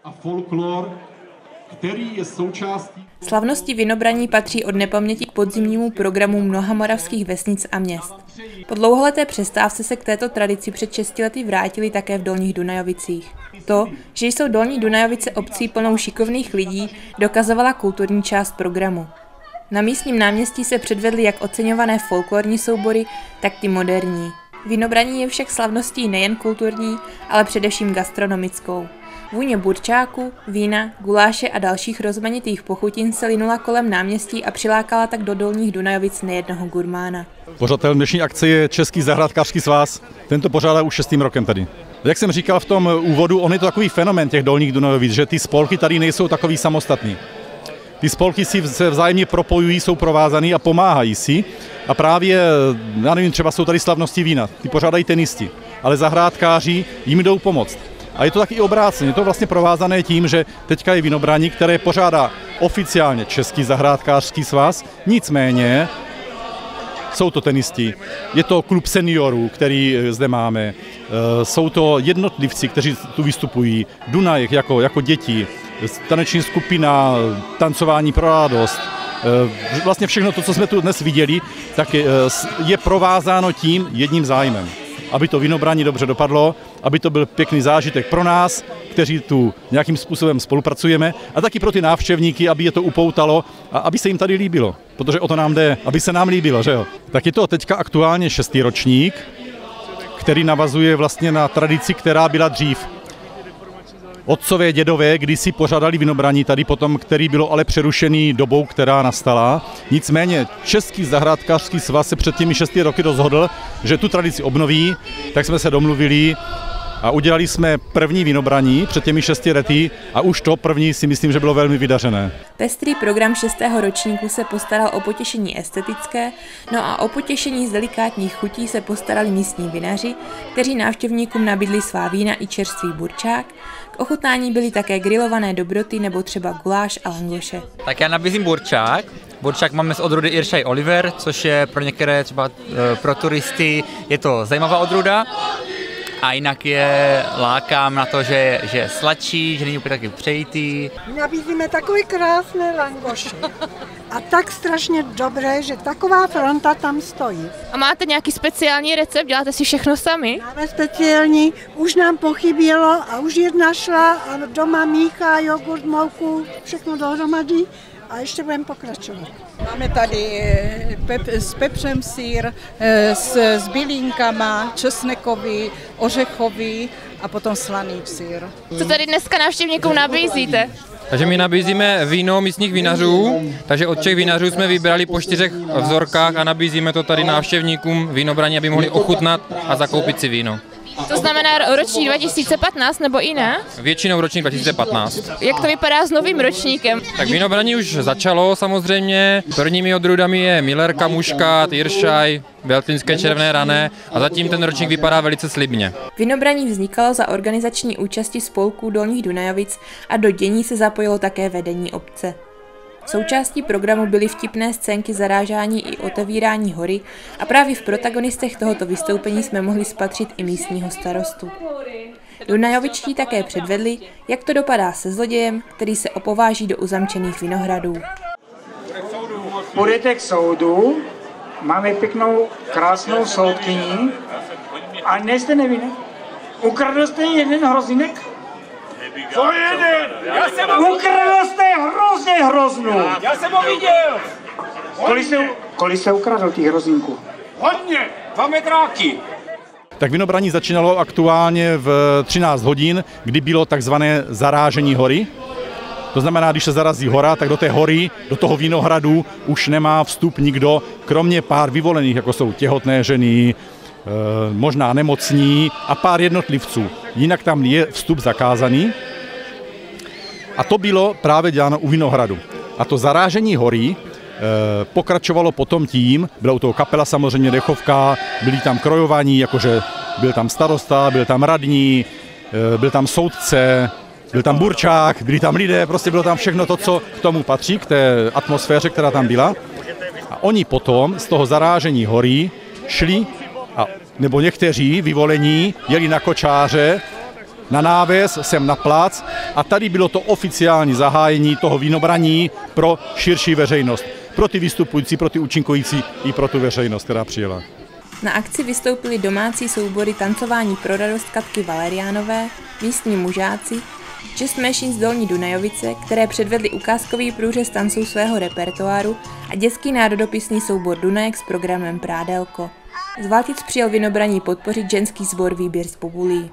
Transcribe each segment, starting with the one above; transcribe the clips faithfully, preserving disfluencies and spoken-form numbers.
a folklor, který je součástí... Slavnosti vinobraní patří od nepaměti k podzimnímu programu mnoha moravských vesnic a měst. Po dlouholeté přestávce se k této tradici před šesti lety vrátili také v Dolních Dunajovicích. To, že jsou Dolní Dunajovice obcí plnou šikovných lidí, dokazovala kulturní část programu. Na místním náměstí se předvedly jak oceňované folklorní soubory, tak ty moderní. Vinobraní je však slavností nejen kulturní, ale především gastronomickou. Vůně burčáku, vína, guláše a dalších rozmanitých pochutin se linula kolem náměstí a přilákala tak do Dolních Dunajovic nejednoho gurmána. Pořadatelem dnešní akce je Český zahrádkářský svaz. Tento pořádá už šestým rokem tady. Jak jsem říkal v tom úvodu, on je to takový fenomén těch Dolních Dunajovic, že ty spolky tady nejsou takový samostatný. Ty spolky si se vzájemně propojují, jsou provázaný a pomáhají si. A právě, já nevím, třeba jsou tady slavnosti vína, ty pořádají tenisti, ale zahrádkáři jim jdou pomoct. A je to taky obráceně, je to vlastně provázané tím, že teďka je vinobraní, které pořádá oficiálně Český zahrádkářský svaz, nicméně jsou to tenisti, je to klub seniorů, který zde máme, jsou to jednotlivci, kteří tu vystupují, Dunaj jako, jako děti, taneční skupina, tancování pro radost. Vlastně všechno to, co jsme tu dnes viděli, tak je provázáno tím jedním zájmem. Aby to vinobraní dobře dopadlo, aby to byl pěkný zážitek pro nás, kteří tu nějakým způsobem spolupracujeme, a taky pro ty návštěvníky, aby je to upoutalo a aby se jim tady líbilo, protože o to nám jde, aby se nám líbilo, že jo. Tak je to teďka aktuálně šestý ročník, který navazuje vlastně na tradici, která byla dřív. Otcové, dědové kdysi pořádali vinobraní tady potom, který bylo ale přerušený dobou, která nastala. Nicméně Český zahrádkářský svaz se před těmi šesti roky rozhodl, že tu tradici obnoví, tak jsme se domluvili a udělali jsme první vinobraní před těmi šesti lety a už to první si myslím, že bylo velmi vydařené. Pestrý program šestého ročníku se postaral o potěšení estetické, no a o potěšení z delikátních chutí se postarali místní vinaři, kteří návštěvníkům nabídli svá vína i čerstvý burčák. K ochutnání byly také grilované dobroty nebo třeba guláš a langoše. Tak já nabízím burčák. Burčák máme z odrůdy Iršaj Oliver, což je pro některé třeba pro turisty je to zajímavá odrůda. A jinak je lákám na to, že, že je sladší, že není úplně taky přejitý. Nabízíme takové krásné langoše. A tak strašně dobré, že taková fronta tam stojí. A máte nějaký speciální recept? Děláte si všechno sami? Máme speciální, už nám pochybělo a už jedna šla a doma míchá jogurt, mouku, všechno dohromady a ještě budeme pokračovat. Máme tady pep, s pepřem sýr, s, s bylinkama, česnekový, ořechový a potom slaný sýr. Co tady dneska návštěvníkům nabízíte? Takže my nabízíme víno místních vinařů, takže od těch vinařů jsme vybrali po čtyřech vzorkách a nabízíme to tady návštěvníkům vinobraní, aby mohli ochutnat a zakoupit si víno. To znamená ročník dva tisíce patnáct nebo i ne? Většinou ročník dva tisíce patnáct. Jak to vypadá s novým ročníkem? Tak vinobraní už začalo samozřejmě. Prvními odrůdami je Millerka, Muškát, Iršaj, Veltlínské červené rané a zatím ten ročník vypadá velice slibně. Vinobraní vznikalo za organizační účasti spolků Dolních Dunajovic a do dění se zapojilo také vedení obce. Součástí programu byly vtipné scénky zarážání i otevírání hory a právě v protagonistech tohoto vystoupení jsme mohli spatřit i místního starostu. Dunajovičtí také předvedli, jak to dopadá se zlodějem, který se opováží do uzamčených vinohradů. Půjdete k soudu, máme pěknou, krásnou soudkyni a nejste nevinný. Ukradl jste jeden hrozinek? Co jeden? Já jsem ho Ukradl jste hrozně hroznou. Já jsem ho viděl. Kolik se, kolik se ukradl těch hrozínků? Hodně, dva metráky. Tak vinobraní začínalo aktuálně v třináct hodin, kdy bylo takzvané zarážení hory. To znamená, když se zarazí hora, tak do té hory, do toho vinohradu už nemá vstup nikdo, kromě pár vyvolených, jako jsou těhotné ženy, možná nemocní a pár jednotlivců. Jinak tam je vstup zakázaný. A to bylo právě děláno u vinohradu. A to zarážení hory pokračovalo potom tím, byla u toho kapela samozřejmě dechovka, byli tam krojovaní, jakože byl tam starosta, byl tam radní, byl tam soudce, byl tam burčák, byli tam lidé, prostě bylo tam všechno to, co k tomu patří, k té atmosféře, která tam byla. A oni potom z toho zarážení hory šli, a, nebo někteří vyvolení jeli na kočáře na návěs, sem na plác a tady bylo to oficiální zahájení toho vínobraní pro širší veřejnost. Pro ty vystupující, pro ty účinkující i pro tu veřejnost, která přijela. Na akci vystoupili domácí soubory Tancování pro radost Katky Valeriánové, místní mužáci, šest menšin z Dolní Dunajovice, které předvedly ukázkový průřez tanců svého repertoáru a dětský národopisný soubor Dunajek s programem Prádelko. Z Valtic přijel vinobraní podpořit ženský sbor Výběr z Pobulí.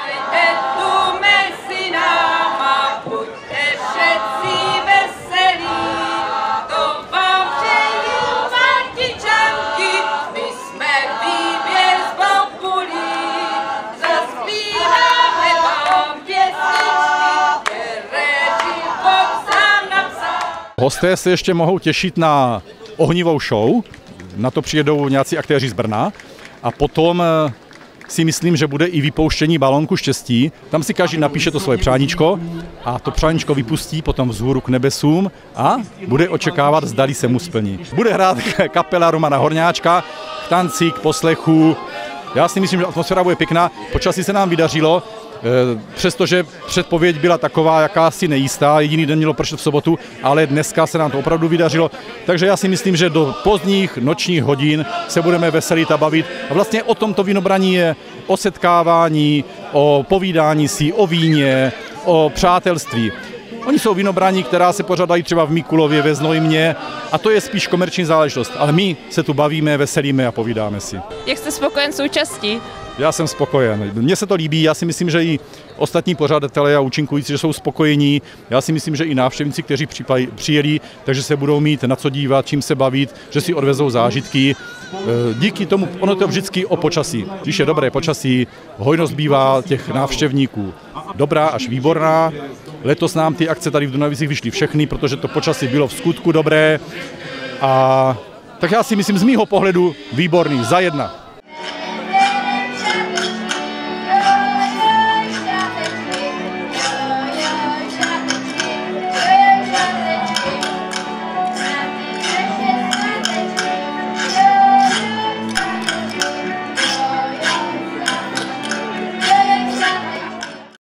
Hosté se ještě mohou těšit na ohnivou show, na to přijedou nějací aktéři z Brna a potom si myslím, že bude i vypouštění balónku štěstí. Tam si každý napíše to svoje přáníčko a to přáníčko vypustí potom vzhůru k nebesům a bude očekávat, zdali se mu splní. Bude hrát kapela Romana Horňáčka k tanci, k poslechu. Já si myslím, že atmosféra bude pěkná. Počasí se nám vydařilo, přestože předpověď byla taková jakási nejistá, jediný den mělo pršet v sobotu, ale dneska se nám to opravdu vydařilo. Takže já si myslím, že do pozdních nočních hodin se budeme veselit a bavit. A vlastně o tomto vínobraní je o setkávání, o povídání si, o víně, o přátelství. Oni jsou vínobraní, která se pořádají třeba v Mikulově, ve Znojmě a to je spíš komerční záležitost. Ale my se tu bavíme, veselíme a povídáme si. Jak jste spokojen s účastí? Já jsem spokojen. Mně se to líbí, já si myslím, že i ostatní pořadatelé a účinkující, že jsou spokojení. Já si myslím, že i návštěvníci, kteří přijeli, takže se budou mít na co dívat, čím se bavit, že si odvezou zážitky. Díky tomu, ono to vždycky o počasí. Když je dobré počasí, hojnost bývá těch návštěvníků dobrá až výborná. Letos nám ty akce tady v Dunajovicích vyšly všechny, protože to počasí bylo v skutku dobré. A tak já si myslím z mýho pohledu výborný, za jedna.